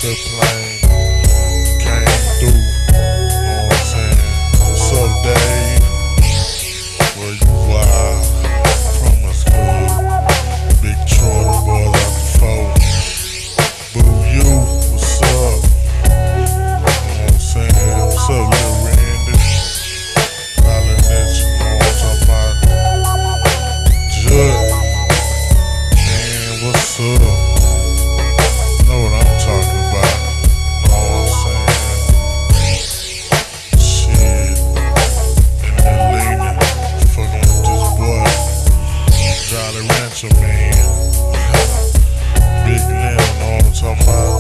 the plane came through. Know what I'm saying? What's up, Dave? Where you are? Promise good. Big Troy, the boys out the fold. Boo you, what's up? Know what I'm saying? What's up, Lil Randy? Hollin' at you, know what I'm talking about? Judd. Man, what's up? Know what I'm talking about. Know what I'm saying? Shit. And then leaning, fucking with this boy. Jolly Rancher, man. Big Lim, know what I'm talking about?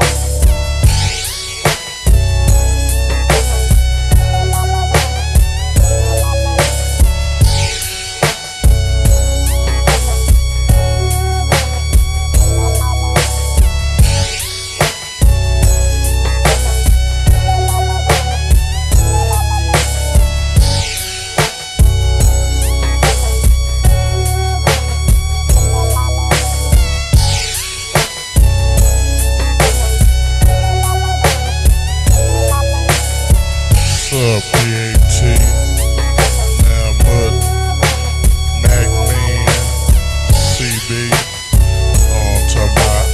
What's up, PAT? Now Mud, Mac Man, CB, know what I'm talking about?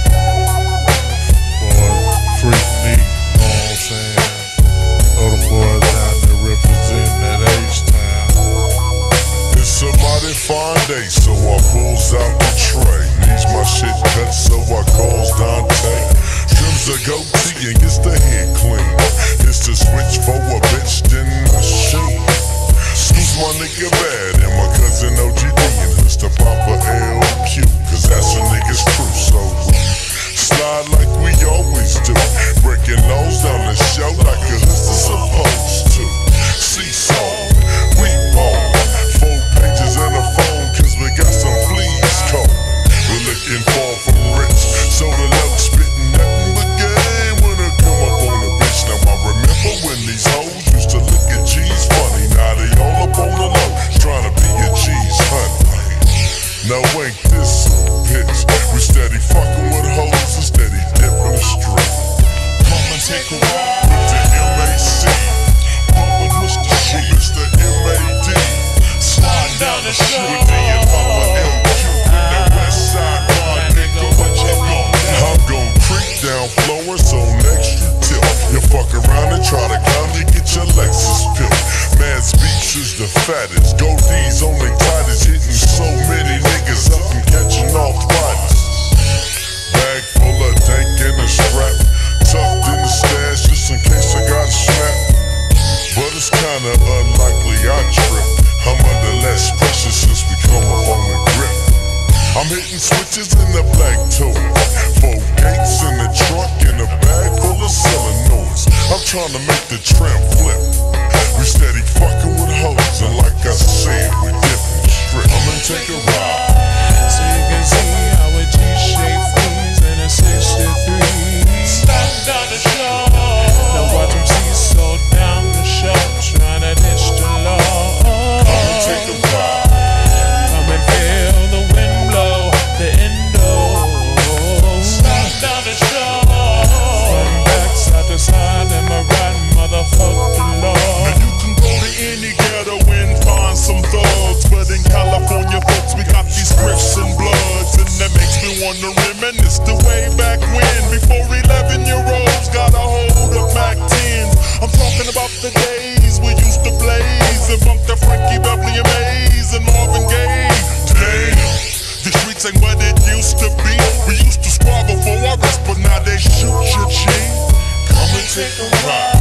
Boy, Freak Neat, know what I'm saying? Know them boys down there representing that H-Town. It's a mighty fine day, so I pulls out the tray. Needs my shit cut, so I calls Dante. Trims a goatee and gets the head clean. It's the switch for a bitch, then machine. Scoots my nigga Bad and my cousin OGD and hooks to Papa LQ, cause that's a nigga's crew. So slide like we always do, breaking lows down the show like a host is supposed to. Seesaw, we ball, 4 pages and a phone, cause we got some fleas cold. We're looking far from rich, so the low spitting nothing but game when I come up on the bitch. Now I remember when these hoes used to look at G's funny. Now they all up on the low, trying to be a G's honey. Now ain't this a bitch? We steady fucking with hoes and steady dipping the street. Come and take a walk with the MAC. Pumpin' Mr. Shit, Mr. MAD. Slide down the street with the Papa LQ in the west side bar, nigga, what you gon' do? I'm gon' creep down Florence on extra tip. You fuck around and try to climb, you get your Lexus pill. Man's Beach is the fattest, Goldie's only tightest, hitting so many niggas up and catching arthritis. Bag full of dank and a strap, tucked in the stash just in case I got snapped. But it's kinda unlikely I trip. I'm under less pressure since we come up on the grip. I'm hitting switches in the black toe, 4 gates in the truck and a bag full of solenoids. I'm trying to make the tramp flip. We steady fucking with hoes, and like I said, we dipping strip. I'ma take a ride, so you can see how a G-shape freeze in a 63. Stop down the show. Now watch them see so down the show, trying to ditch the law. I'ma take a ride. Come and feel the wind blow, the endo. Stop down the show. From back side to side, and my riding motherfucking law. Now you can go to any ghetto and find some thugs, but in California, folks, we got these Crips and Bloods, and that makes me wanna reminisce the way back when, before 11-year-olds got a hold of Mac 10s. I'm talking about the days we used to blaze and bunk the Frankie Beverly and Mays and Marvin Gaye. Damn, the streets ain't what it used to be. We used to squabble for our rest, but now they shoot your cheek. Come and take a ride.